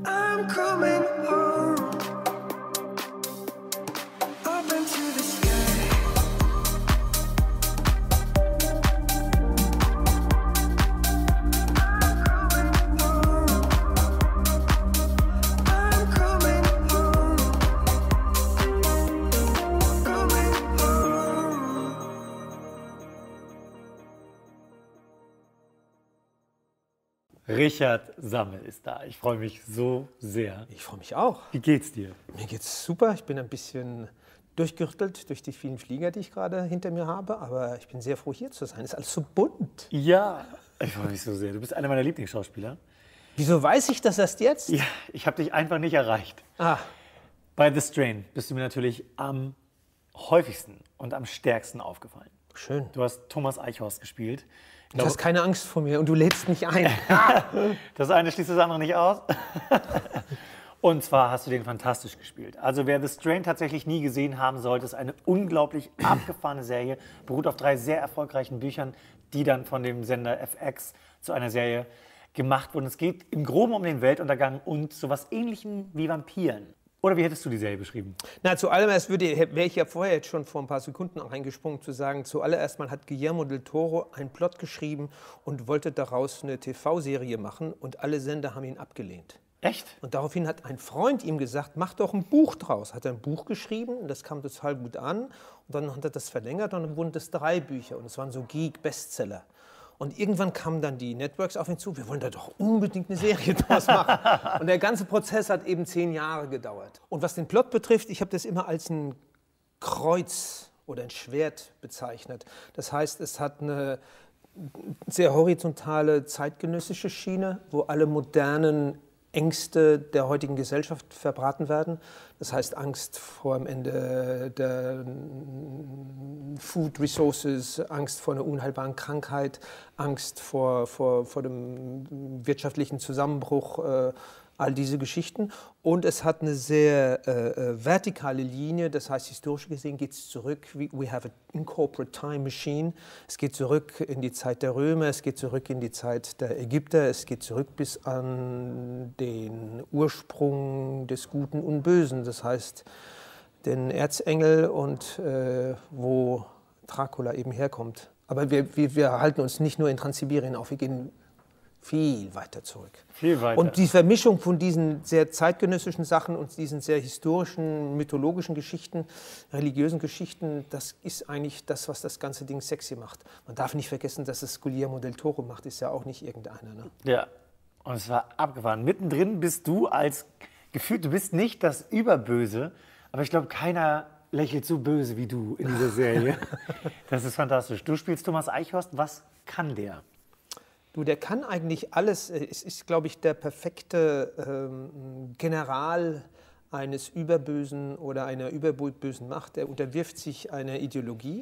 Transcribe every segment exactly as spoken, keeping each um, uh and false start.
I'm coming home, up into the sky. I'm coming home, coming home. Richard Sammel ist da. Ich freue mich so sehr. Ich freue mich auch. Wie geht's dir? Mir geht's super. Ich bin ein bisschen durchgerüttelt durch die vielen Flieger, die ich gerade hinter mir habe. Aber ich bin sehr froh, hier zu sein. Es ist alles so bunt. Ja, ich freue mich so sehr. Du bist einer meiner Lieblingsschauspieler. Wieso weiß ich das erst jetzt? Ja, ich habe dich einfach nicht erreicht. Ah, Bei The Strain bist du mir natürlich am häufigsten und am stärksten aufgefallen. schön. Du hast Thomas Eichhorst gespielt. Ich Du glaube, hast keine Angst vor mir und du lädst mich ein. das eine schließt das andere nicht aus. Und zwar hast du den fantastisch gespielt. Also wer The Strain tatsächlich nie gesehen haben sollte, ist eine unglaublich abgefahrene Serie, beruht auf drei sehr erfolgreichen Büchern, die dann von dem Sender F X zu einer Serie gemacht wurden. Es geht im Groben um den Weltuntergang und sowas Ähnlichem wie Vampiren. Oder wie hättest du die Serie beschrieben? Na, zuallererst wäre ich ja vorher jetzt schon vor ein paar Sekunden auch eingesprungen zu sagen, zuallererst mal hat Guillermo del Toro einen Plot geschrieben und wollte daraus eine T V-Serie machen und alle Sender haben ihn abgelehnt. Echt? Und daraufhin hat ein Freund ihm gesagt, mach doch ein Buch draus. Hat er ein Buch geschrieben und das kam total gut an. Und dann hat er das verlängert und dann wurden das drei Bücher und es waren so Geek-Bestseller. Und irgendwann kamen dann die Networks auf ihn zu, wir wollen da doch unbedingt eine Serie draus machen. Und der ganze Prozess hat eben zehn Jahre gedauert. Und was den Plot betrifft, ich habe das immer als ein Kreuz oder ein Schwert bezeichnet. Das heißt, es hat eine sehr horizontale zeitgenössische Schiene, wo alle modernen Ängste der heutigen Gesellschaft verbraten werden. Das heißt Angst vor dem Ende der Food Resources, Angst vor einer unheilbaren Krankheit, Angst vor, vor, vor dem wirtschaftlichen Zusammenbruch, äh, all diese Geschichten. Und es hat eine sehr äh, vertikale Linie, das heißt historisch gesehen geht es zurück, we have an incorporate time machine, es geht zurück in die Zeit der Römer, es geht zurück in die Zeit der Ägypter, es geht zurück bis an den Ursprung des Guten und Bösen, das heißt den Erzengel und äh, wo Dracula eben herkommt. Aber wir, wir, wir halten uns nicht nur in Transsibirien auf, wir gehen viel weiter zurück. Viel weiter. Und die Vermischung von diesen sehr zeitgenössischen Sachen und diesen sehr historischen, mythologischen Geschichten, religiösen Geschichten, das ist eigentlich das, was das ganze Ding sexy macht. Man darf nicht vergessen, dass es Guillermo del Toro macht, ist ja auch nicht irgendeiner. Ne? Ja, und es war abgefahren. Mittendrin bist du als gefühlt, du bist nicht das Überböse, aber ich glaube, keiner lächelt so böse wie du in dieser Serie. Das ist fantastisch. Du spielst Thomas Eichhorst. Was kann der? Du, der kann eigentlich alles. Es ist, glaube ich, der perfekte ähm, General eines überbösen oder einer überbösen Macht. Er unterwirft sich einer Ideologie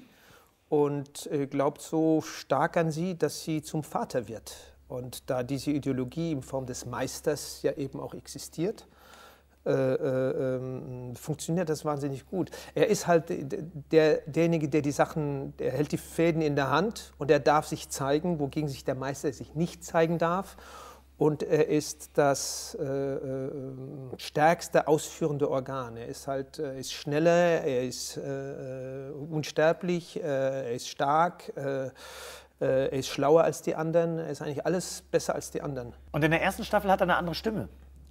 und äh, glaubt so stark an sie, dass sie zum Vater wird. Und da diese Ideologie in Form des Meisters ja eben auch existiert, Äh, äh, äh, funktioniert das wahnsinnig gut. Er ist halt der, derjenige, der die Sachen, der hält die Fäden in der Hand und er darf sich zeigen, wogegen sich der Meister sich nicht zeigen darf. Und er ist das äh, äh, stärkste ausführende Organ. Er ist halt, er ist schneller, er ist äh, unsterblich, äh, er ist stark, äh, er ist schlauer als die anderen, er ist eigentlich alles besser als die anderen. Und in der ersten Staffel hat er eine andere Stimme.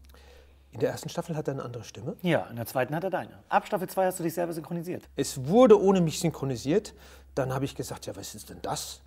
In der ersten Staffel hat er eine andere Stimme. Ja, in der zweiten hat er deine. Ab Staffel zwei hast du dich selber synchronisiert. Es wurde ohne mich synchronisiert. Dann habe ich gesagt, ja, was ist denn das?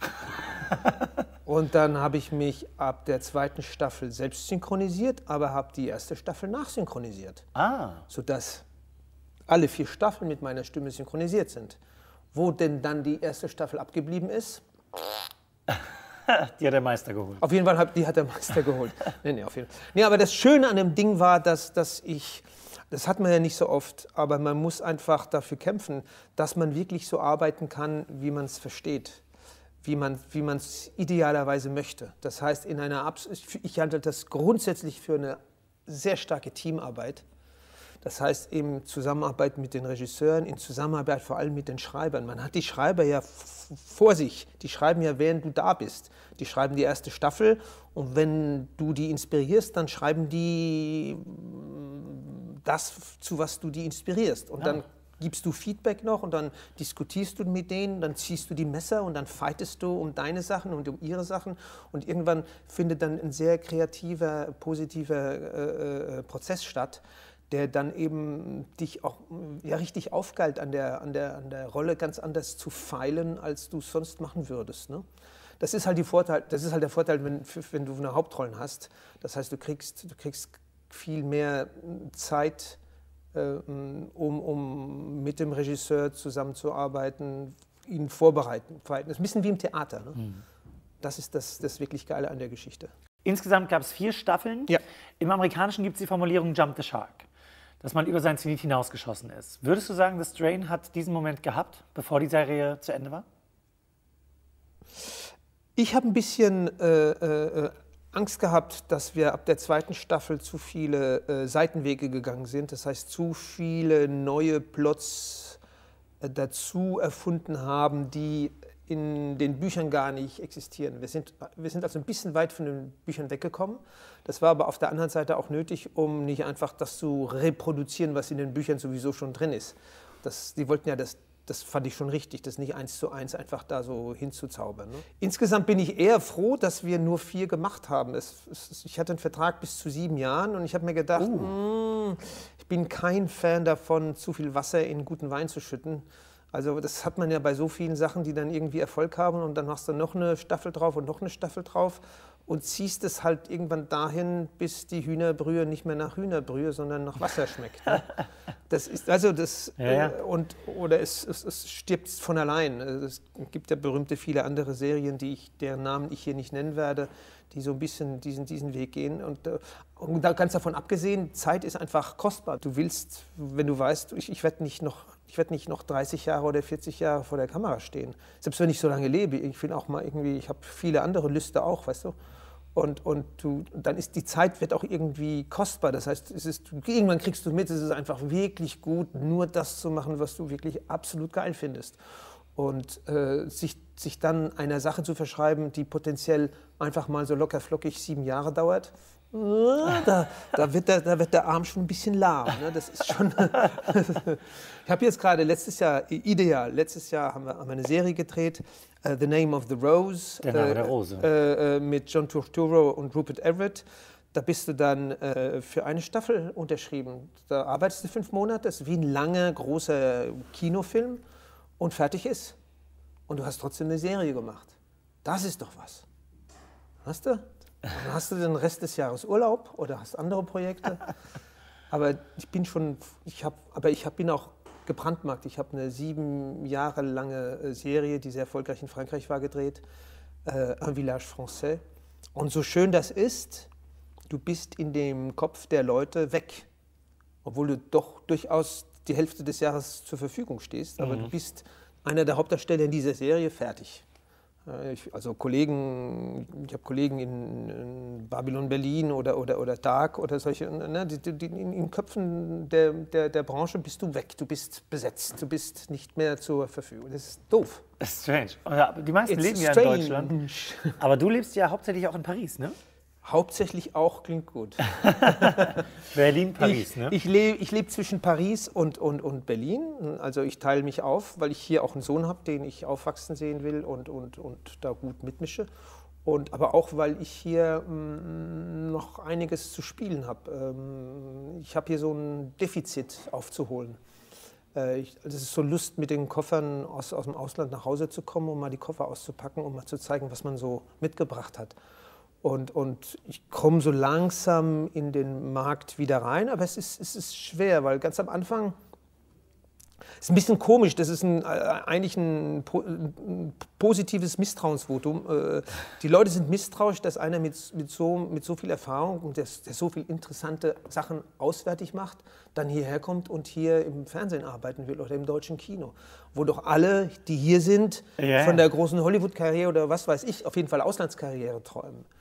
Und dann habe ich mich ab der zweiten Staffel selbst synchronisiert, aber habe die erste Staffel nachsynchronisiert. Ah. Sodass alle vier Staffeln mit meiner Stimme synchronisiert sind. Wo denn dann die erste Staffel abgeblieben ist? Die hat der Meister geholt. Auf jeden Fall, hat, die hat der Meister geholt. Nee, nee, auf jeden Fall. Nee, aber das Schöne an dem Ding war, dass, dass ich, das hat man ja nicht so oft, aber man muss einfach dafür kämpfen, dass man wirklich so arbeiten kann, wie man es versteht, wie man wie man es idealerweise möchte. Das heißt, in einer Abs ich halte das grundsätzlich für eine sehr starke Teamarbeit. Das heißt, in Zusammenarbeit mit den Regisseuren, in Zusammenarbeit vor allem mit den Schreibern. Man hat die Schreiber ja vor sich. Die schreiben ja, während du da bist. Die schreiben die erste Staffel und wenn du die inspirierst, dann schreiben die das, zu was du die inspirierst. Und ja. dann gibst du Feedback noch und dann diskutierst du mit denen, dann ziehst du die Messer und dann fightest du um deine Sachen und um ihre Sachen und irgendwann findet dann ein sehr kreativer, positiver äh, Prozess statt, der dann eben dich auch ja, richtig aufgeilt, an der, an, der, an der Rolle ganz anders zu feilen, als du es sonst machen würdest. Ne? Das ist halt die Vorteil, das ist halt der Vorteil, wenn, wenn du eine Hauptrollen hast. Das heißt, du kriegst, du kriegst viel mehr Zeit, Um, um mit dem Regisseur zusammenzuarbeiten, ihn vorbereiten. Das ist ein bisschen wie im Theater. Ne? Mhm. Das ist das, das wirklich Geile an der Geschichte. Insgesamt gab es vier Staffeln. Ja. Im Amerikanischen gibt es die Formulierung Jump the Shark, dass man über sein Zenit hinausgeschossen ist. Würdest du sagen, The Strain hat diesen Moment gehabt, bevor die Serie zu Ende war? Ich habe ein bisschen äh, äh, Angst gehabt, dass wir ab der zweiten Staffel zu viele äh, Seitenwege gegangen sind. Das heißt, zu viele neue Plots äh, dazu erfunden haben, die in den Büchern gar nicht existieren. Wir sind, wir sind also ein bisschen weit von den Büchern weggekommen. Das war aber auf der anderen Seite auch nötig, um nicht einfach das zu reproduzieren, was in den Büchern sowieso schon drin ist. Das, die wollten ja das Das fand ich schon richtig, das nicht eins zu eins einfach da so hinzuzaubern. Ne? Insgesamt bin ich eher froh, dass wir nur vier gemacht haben. Es, es, ich hatte einen Vertrag bis zu sieben Jahren und ich habe mir gedacht, uh. mh, ich bin kein Fan davon, zu viel Wasser in guten Wein zu schütten. Also das hat man ja bei so vielen Sachen, die dann irgendwie Erfolg haben und dann machst du noch eine Staffel drauf und noch eine Staffel drauf und ziehst es halt irgendwann dahin, bis die Hühnerbrühe nicht mehr nach Hühnerbrühe, sondern nach Wasser schmeckt. Ne? Das ist also das ja, ja. Äh, und oder es, es, es stirbt von allein. Es gibt ja berühmte viele andere Serien, die ich, deren Namen ich hier nicht nennen werde, die so ein bisschen diesen, diesen Weg gehen. Und, äh, und da ganz davon abgesehen, Zeit ist einfach kostbar. Du willst, wenn du weißt, ich, ich werde nicht noch Ich werde nicht noch dreißig Jahre oder vierzig Jahre vor der Kamera stehen. Selbst wenn ich so lange lebe. Ich will auch mal irgendwie, ich habe viele andere Lüste auch, weißt du. Und, und du, dann ist die Zeit wird auch irgendwie kostbar. Das heißt, es ist, irgendwann kriegst du mit, es ist einfach wirklich gut, nur das zu machen, was du wirklich absolut geil findest. Und äh, sich, sich dann einer Sache zu verschreiben, die potenziell einfach mal so locker flockig sieben Jahre dauert, Da, da, wird der, da wird der Arm schon ein bisschen lahm. Ne? Das ist schon ich habe jetzt gerade letztes Jahr, ideal, letztes Jahr haben wir, haben wir eine Serie gedreht, uh, The Name of the Rose, der Name äh, der Rose. Äh, äh, mit John Turturro und Rupert Everett. Da bist du dann äh, für eine Staffel unterschrieben. Da arbeitest du fünf Monate, das ist wie ein langer, großer Kinofilm und fertig ist. Und du hast trotzdem eine Serie gemacht. Das ist doch was. Hast du? Dann hast du den Rest des Jahres Urlaub oder hast andere Projekte. Aber ich bin schon, ich habe, aber ich hab, bin auch gebrandmarkt. Ich habe eine sieben Jahre lange Serie, die sehr erfolgreich in Frankreich war, gedreht, äh, Un Village Français. Und so schön das ist, du bist in dem Kopf der Leute weg, obwohl du doch durchaus die Hälfte des Jahres zur Verfügung stehst. Aber mhm. du bist einer der Hauptdarsteller in dieser Serie, fertig. Ich, also Kollegen, ich habe Kollegen in, in Babylon Berlin oder, oder, oder Dark oder solche, ne, die, die, in den Köpfen der, der, der Branche bist du weg, du bist besetzt, du bist nicht mehr zur Verfügung. Das ist doof. Das ist strange. Ja, die meisten It's leben ja strange. in Deutschland. Aber du lebst ja hauptsächlich auch in Paris, ne? Hauptsächlich auch, klingt gut. Berlin, Paris, ich, ne? Ich lebe ich leb zwischen Paris und, und, und Berlin. Also ich teile mich auf, weil ich hier auch einen Sohn habe, den ich aufwachsen sehen will und, und, und da gut mitmische. Und, aber auch, weil ich hier mh, noch einiges zu spielen habe. Ähm, ich habe hier so ein Defizit aufzuholen. Äh, ich, das ist so Lust, mit den Koffern aus, aus dem Ausland nach Hause zu kommen, um mal die Koffer auszupacken, um mal zu zeigen, was man so mitgebracht hat. Und, und ich komme so langsam in den Markt wieder rein, aber es ist, es ist schwer, weil ganz am Anfang ist ein bisschen komisch, das ist ein, eigentlich ein, ein positives Misstrauensvotum. Die Leute sind misstrauisch, dass einer mit, mit, so, mit so viel Erfahrung und der, der so viele interessante Sachen auswärtig macht, dann hierher kommt und hier im Fernsehen arbeiten will oder im deutschen Kino. Wo doch alle, die hier sind, ja. von der großen Hollywood-Karriere oder was weiß ich, auf jeden Fall Auslandskarriere träumen.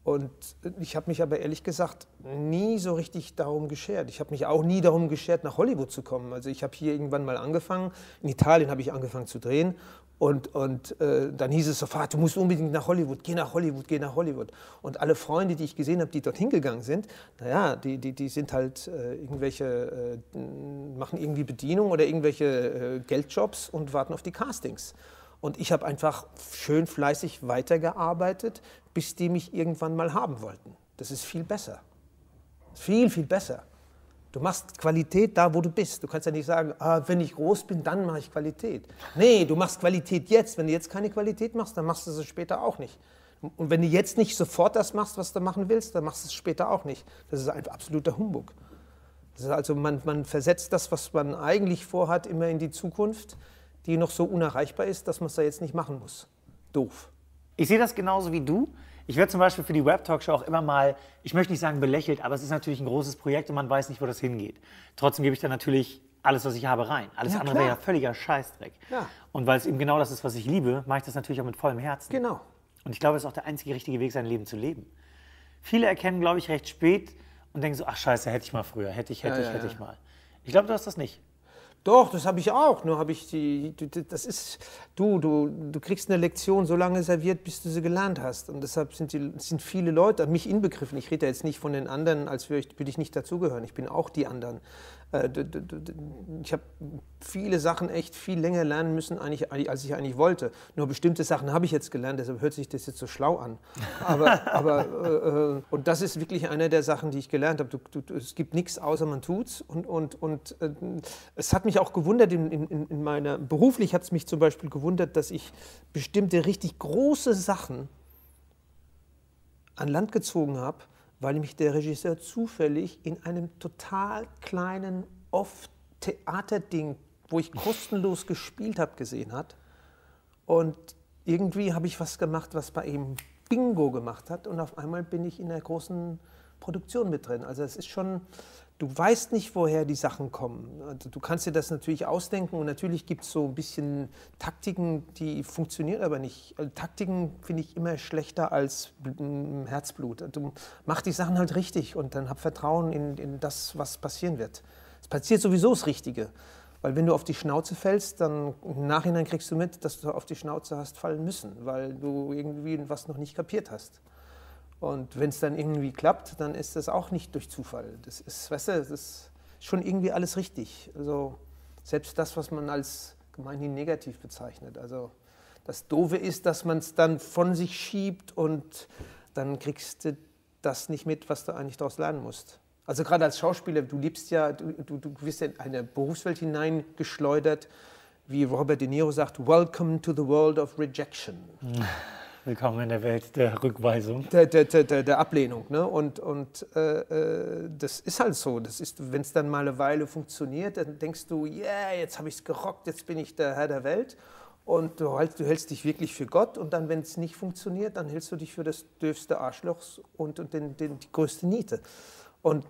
Und ich habe mich aber ehrlich gesagt nie so richtig darum geschert. Ich habe mich auch nie darum geschert, nach Hollywood zu kommen. Also ich habe hier irgendwann mal angefangen, in Italien habe ich angefangen zu drehen. Und, und äh, dann hieß es sofort, du musst unbedingt nach Hollywood, geh nach Hollywood, geh nach Hollywood. Und alle Freunde, die ich gesehen habe, die dorthin gegangen sind, naja, die, die, die sind halt äh, irgendwelche, äh, machen irgendwie Bedienung oder irgendwelche äh, Geldjobs und warten auf die Castings. Und ich habe einfach schön fleißig weitergearbeitet, bis die mich irgendwann mal haben wollten. Das ist viel besser. Viel, viel besser. Du machst Qualität da, wo du bist. Du kannst ja nicht sagen, ah, wenn ich groß bin, dann mache ich Qualität. Nee, du machst Qualität jetzt. Wenn du jetzt keine Qualität machst, dann machst du sie später auch nicht. Und wenn du jetzt nicht sofort das machst, was du machen willst, dann machst du es später auch nicht. Das ist ein absoluter Humbug. Das ist also, man, man versetzt das, was man eigentlich vorhat, immer in die Zukunft, die noch so unerreichbar ist, dass man es da jetzt nicht machen muss. Doof. Ich sehe das genauso wie du. Ich werde zum Beispiel für die Web-Talkshow auch immer mal, ich möchte nicht sagen belächelt, aber es ist natürlich ein großes Projekt und man weiß nicht, wo das hingeht. Trotzdem gebe ich da natürlich alles, was ich habe, rein. Alles Ja, andere klar. wäre ja völliger Scheißdreck. Ja. Und weil es eben genau das ist, was ich liebe, mache ich das natürlich auch mit vollem Herzen. Genau. Und ich glaube, es ist auch der einzige richtige Weg, sein Leben zu leben. Viele erkennen, glaube ich, recht spät und denken so, ach scheiße, hätte ich mal früher, hätte ich, hätte Ja, ich, ja, hätte ja. ich mal. Ich glaube, du hast das nicht. Doch, das habe ich auch. Nur habe ich die, du- du- das ist, du, du, du kriegst eine Lektion so lange serviert, bis du sie gelernt hast. Und deshalb sind, die, sind viele Leute, mich inbegriffen, ich rede ja jetzt nicht von den anderen, als würde ich, würde ich nicht dazugehören. Ich bin auch die anderen. Äh, du- du- du- Ich habe viele Sachen echt viel länger lernen müssen, eigentlich, als ich eigentlich wollte. Nur bestimmte Sachen habe ich jetzt gelernt, deshalb hört sich das jetzt so schlau an. Aber, aber äh, äh, und das ist wirklich eine der Sachen, die ich gelernt habe. Du, du, es gibt nichts, außer man tut's. Und, und, und äh, es hat mich auch gewundert, in, in, in meiner, beruflich hat es mich zum Beispiel gewundert, dass ich bestimmte richtig große Sachen an Land gezogen habe, weil mich der Regisseur zufällig in einem total kleinen Off-Theaterding, wo ich kostenlos gespielt habe, gesehen hat. Und irgendwie habe ich was gemacht, was bei ihm Bingo gemacht hat. Und auf einmal bin ich in einer großen Produktion mit drin. Also es ist schon, du weißt nicht, woher die Sachen kommen. Also du kannst dir das natürlich ausdenken und natürlich gibt es so ein bisschen Taktiken, die funktionieren aber nicht. Also Taktiken finde ich immer schlechter als mm, Herzblut. Du mach die Sachen halt richtig und dann hab Vertrauen in, in das, was passieren wird. Es passiert sowieso das Richtige. Weil wenn du auf die Schnauze fällst, dann im Nachhinein kriegst du mit, dass du auf die Schnauze hast fallen müssen, weil du irgendwie was noch nicht kapiert hast. Und wenn es dann irgendwie klappt, dann ist das auch nicht durch Zufall. Das ist, weißt du, das ist schon irgendwie alles richtig. Also selbst das, was man als gemeinhin negativ bezeichnet. Also das Doofe ist, dass man es dann von sich schiebt und dann kriegst du das nicht mit, was du eigentlich daraus lernen musst. Also gerade als Schauspieler, du liebst ja, du, du, du wirst ja in eine Berufswelt hineingeschleudert, wie Robert De Niro sagt, welcome to the world of rejection. Willkommen in der Welt der Rückweisung. Der, der, der, der, der Ablehnung. Ne? Und, und äh, äh, das ist halt so. Das ist, wenn es dann mal eine Weile funktioniert, dann denkst du, yeah, jetzt habe ich es gerockt, jetzt bin ich der Herr der Welt. Und du, halt, du hältst dich wirklich für Gott. Und dann, wenn es nicht funktioniert, dann hältst du dich für das dürfste Arschloch und, und den, den, die größte Niete. Und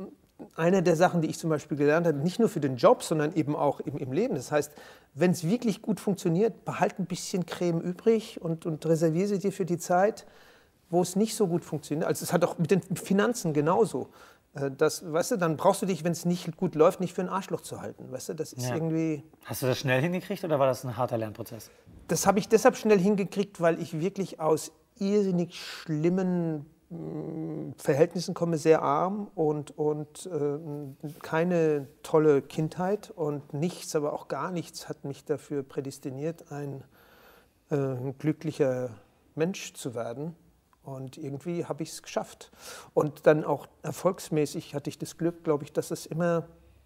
eine der Sachen, die ich zum Beispiel gelernt habe, nicht nur für den Job, sondern eben auch im, im Leben. Das heißt, wenn es wirklich gut funktioniert, behalt ein bisschen Creme übrig und, und reserviere sie dir für die Zeit, wo es nicht so gut funktioniert. Also es hat auch mit den Finanzen genauso. Äh, Das, weißt du, dann brauchst du dich, wenn es nicht gut läuft, nicht für ein Arschloch zu halten. Weißt du, das ist Ja. irgendwie. Hast du das schnell hingekriegt oder war das ein harter Lernprozess? Das habe ich deshalb schnell hingekriegt, weil ich wirklich aus irrsinnig schlimmen mh, Verhältnissen komme, sehr arm und, und äh, keine tolle Kindheit und nichts, aber auch gar nichts hat mich dafür prädestiniert, ein äh, glücklicher Mensch zu werden. Und irgendwie habe ich es geschafft. Und dann auch erfolgsmäßig hatte ich das Glück, glaube ich, dass es immer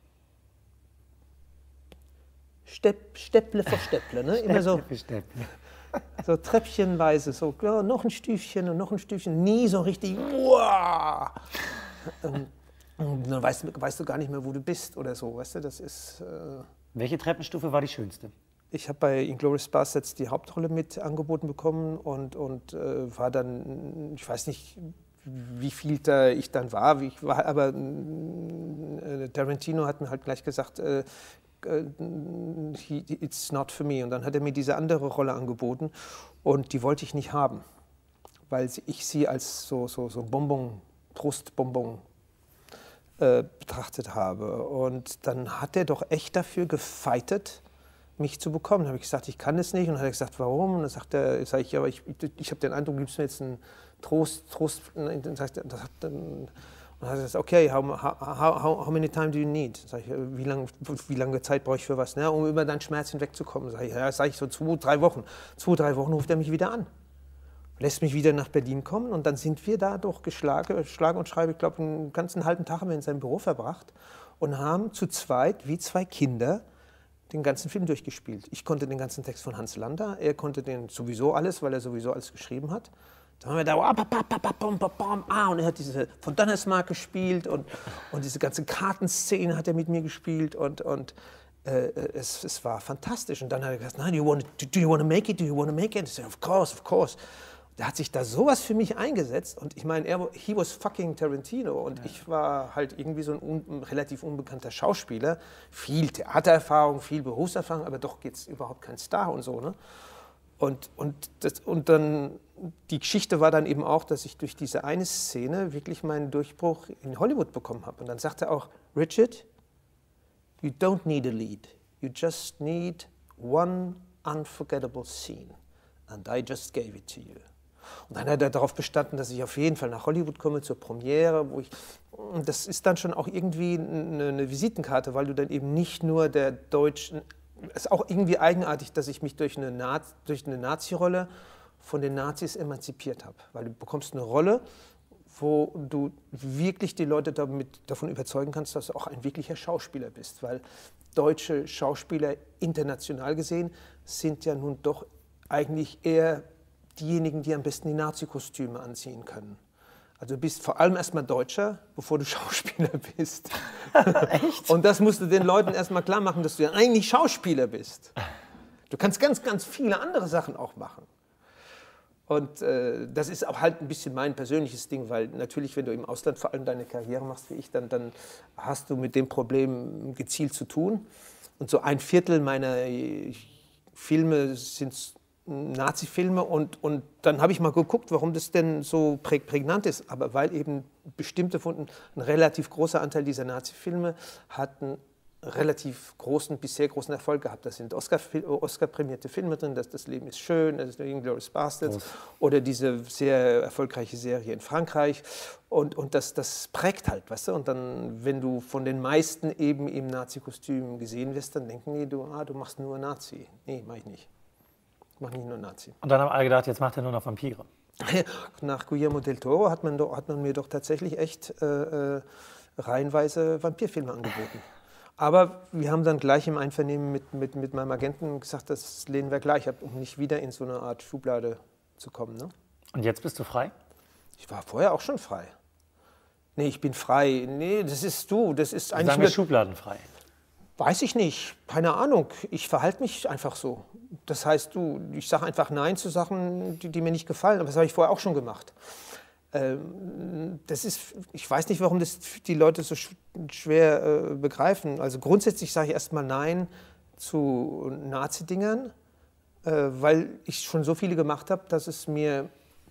Stepp, Stepple vor Stepple, ne? Immer so, Step für Step. so treppchenweise, so ja, noch ein Stüfchen und noch ein Stüfchen, nie so richtig, wow. Ähm, und dann weißt, du- weißt du gar nicht mehr, wo du bist oder so, weißt du, das ist... Äh, Welche Treppenstufe war die schönste? Ich habe bei Inglourious Basterds die Hauptrolle mit angeboten bekommen und, und äh, war dann, ich weiß nicht, wie viel da ich dann war, wie ich war, aber äh, Tarantino hat mir halt gleich gesagt, äh, äh, he, it's not for me. Und dann hat er mir diese andere Rolle angeboten und die wollte ich nicht haben, weil sie, ich sie als so, so, so Bonbon, Trostbonbon äh, betrachtet habe. Und dann hat er doch echt dafür gefeitet, mich zu bekommen. Dann habe ich gesagt, ich kann es nicht. Und dann hat er gesagt, warum? Und dann sagt er, sag ich, ja, aber ich, ich habe den Eindruck, du gibst mir jetzt einen Trost, Trost. Und dann sagt er, das hat, dann, und dann hat er gesagt, okay, how, how, how, how many time do you need? Sag ich, wie lange wie lange Zeit brauche ich für was, ne, um über deinen Schmerz hinwegzukommen? Sag ich, ja, sag ich so zwei, drei Wochen. Zwei, drei Wochen ruft er mich wieder an. Lässt mich wieder nach Berlin kommen und dann sind wir da doch geschlagen, schlage und schreibe, ich glaube, einen ganzen halben Tag haben wir in seinem Büro verbracht und haben zu zweit, wie zwei Kinder, den ganzen Film durchgespielt. Ich konnte den ganzen Text von Hans Lander, er konnte den sowieso alles, weil er sowieso alles geschrieben hat. Dann haben wir da, ah, und er hat diese von Donnersmarck gespielt und, und diese ganze Kartenszene hat er mit mir gespielt und, und äh, es, es war fantastisch. Und dann hat er gesagt, do you want to, do you want to make it, do you want to make it? Ich said, of course, of course. Der hat sich da sowas für mich eingesetzt und ich meine, er, he was fucking Tarantino und ja. Ich war halt irgendwie so ein un, relativ unbekannter Schauspieler, viel Theatererfahrung, viel Berufserfahrung, aber doch jetzt überhaupt kein Star und so, ne? Und, und, das, und dann, die Geschichte war dann eben auch, dass ich durch diese eine Szene wirklich meinen Durchbruch in Hollywood bekommen habe. Und dann sagte er auch, Richard, you don't need a lead, you just need one unforgettable scene. And I just gave it to you. Und dann hat er darauf bestanden, dass ich auf jeden Fall nach Hollywood komme zur Premiere, wo ich, und das ist dann schon auch irgendwie eine, eine Visitenkarte, weil du dann eben nicht nur der deutschen, es ist auch irgendwie eigenartig, dass ich mich durch eine, Nazi, durch eine Nazi-Rolle von den Nazis emanzipiert habe, weil du bekommst eine Rolle, wo du wirklich die Leute damit, davon überzeugen kannst, dass du auch ein wirklicher Schauspieler bist, weil deutsche Schauspieler international gesehen sind ja nun doch eigentlich eher diejenigen, die am besten die Nazi-Kostüme anziehen können. Also du bist vor allem erstmal Deutscher, bevor du Schauspieler bist. Echt? Und das musst du den Leuten erstmal klar machen, dass du ja eigentlich Schauspieler bist. Du kannst ganz, ganz viele andere Sachen auch machen. Und äh, das ist auch halt ein bisschen mein persönliches Ding, weil natürlich, wenn du im Ausland vor allem deine Karriere machst wie ich, dann, dann hast du mit dem Problem gezielt zu tun. Und so ein Viertel meiner Filme sind Nazi-Filme und, und dann habe ich mal geguckt, warum das denn so prägnant ist. Aber weil eben bestimmte von, ein relativ großer Anteil dieser Nazi-Filme hatten relativ großen, bisher großen Erfolg gehabt. Da sind Oscar, Oscar-prämierte Filme drin, das, das Leben ist schön, das ist Inglourious Basterds oder diese sehr erfolgreiche Serie in Frankreich. Und, und das, das prägt halt, weißt du? Und dann, wenn du von den meisten eben im Nazi-Kostüm gesehen wirst, dann denken die, du, ah, du machst nur Nazi. Nee, mach ich nicht. Ich mache nicht nur Nazi. Und dann haben alle gedacht, jetzt macht er nur noch Vampire. Nach Guillermo del Toro hat man, doch, hat man mir doch tatsächlich echt äh, äh, reihenweise Vampirfilme angeboten. Aber wir haben dann gleich im Einvernehmen mit, mit, mit meinem Agenten gesagt, das lehnen wir gleich ab, um nicht wieder in so eine Art Schublade zu kommen. Ne? Und jetzt bist du frei? Ich war vorher auch schon frei. Nee, ich bin frei. Nee, das ist du. Das ist eigentlich Sagen wir schubladenfrei. Weiß ich nicht, keine Ahnung. Ich verhalte mich einfach so. Das heißt, du, ich sage einfach Nein zu Sachen, die, die mir nicht gefallen. Aber das habe ich vorher auch schon gemacht. Ähm, das ist, ich weiß nicht, warum das die Leute so schwer äh, begreifen. Also grundsätzlich sage ich erstmal Nein zu Nazi-Dingern, äh, weil ich schon so viele gemacht habe, dass es mir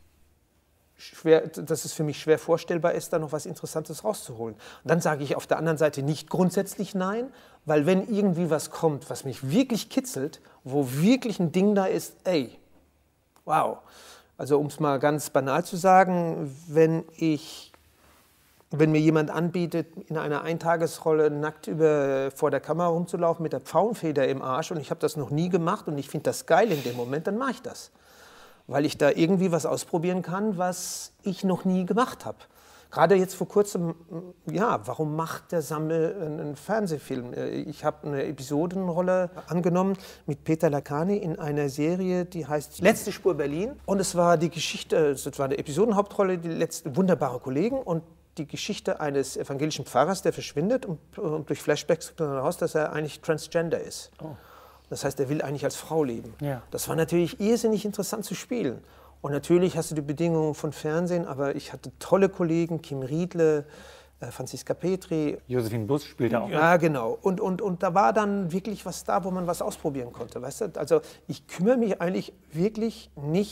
schwer, dass es für mich schwer vorstellbar ist, da noch was Interessantes rauszuholen. Und dann sage ich auf der anderen Seite nicht grundsätzlich Nein, weil wenn irgendwie was kommt, was mich wirklich kitzelt, wo wirklich ein Ding da ist, ey, wow. Also um es mal ganz banal zu sagen, wenn ich, wenn mir jemand anbietet, in einer Eintagesrolle nackt über, vor der Kamera rumzulaufen mit der Pfauenfeder im Arsch und ich habe das noch nie gemacht und ich finde das geil in dem Moment, dann mache ich das. Weil ich da irgendwie was ausprobieren kann, was ich noch nie gemacht habe. Gerade jetzt vor kurzem, ja, warum macht der Sammel einen Fernsehfilm? Ich habe eine Episodenrolle angenommen mit Peter Lakhani in einer Serie, die heißt Letzte Spur Berlin. Und es war die Geschichte, es war eine Episodenhauptrolle, die letzte wunderbare Kollegen und die Geschichte eines evangelischen Pfarrers, der verschwindet und, und durch Flashbacks kommt dann heraus, dass er eigentlich Transgender ist. Oh. Das heißt, er will eigentlich als Frau leben. Ja. Das war natürlich irrsinnig interessant zu spielen. Und natürlich hast du die Bedingungen von Fernsehen, aber ich hatte tolle Kollegen, Kim Riedle, äh, Franziska Petri. Josephine Buss spielt da auch. Ja, genau. Und, und, und da war dann wirklich was da, wo man was ausprobieren konnte. Weißt du? Also ich kümmere mich eigentlich wirklich nicht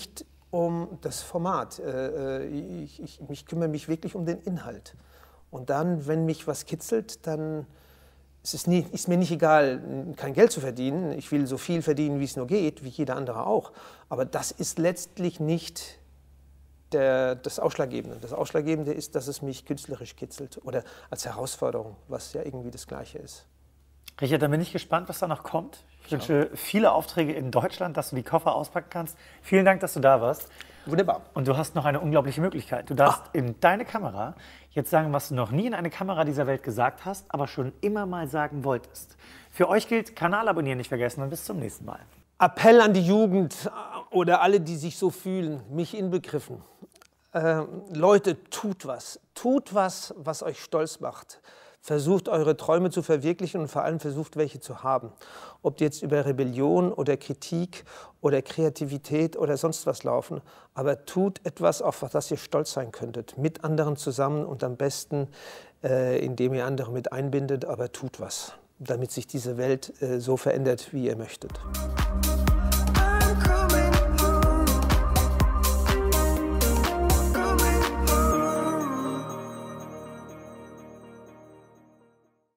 um das Format. Äh, ich, ich, ich kümmere mich wirklich um den Inhalt. Und dann, wenn mich was kitzelt, dann es ist, nie, ist mir nicht egal, kein Geld zu verdienen. Ich will so viel verdienen, wie es nur geht, wie jeder andere auch. Aber das ist letztlich nicht der, das Ausschlaggebende. Das Ausschlaggebende ist, dass es mich künstlerisch kitzelt oder als Herausforderung, was ja irgendwie das Gleiche ist. Richard, dann bin ich gespannt, was da noch kommt. Ich wünsche viele Aufträge in Deutschland, dass du die Koffer auspacken kannst. Vielen Dank, dass du da warst. Wunderbar. Und du hast noch eine unglaubliche Möglichkeit. Du darfst ah. in deine Kamera jetzt sagen, was du noch nie in eine Kamera dieser Welt gesagt hast, aber schon immer mal sagen wolltest. Für euch gilt, Kanal abonnieren nicht vergessen und bis zum nächsten Mal. Appell an die Jugend oder alle, die sich so fühlen, mich inbegriffen. Äh, Leute, tut was. Tut was, was euch stolz macht. Versucht, eure Träume zu verwirklichen und vor allem versucht, welche zu haben. Ob die jetzt über Rebellion oder Kritik oder Kreativität oder sonst was laufen. Aber tut etwas, auf das ihr stolz sein könntet. Mit anderen zusammen und am besten, äh, indem ihr andere mit einbindet. Aber tut was, damit sich diese Welt äh, so verändert, wie ihr möchtet.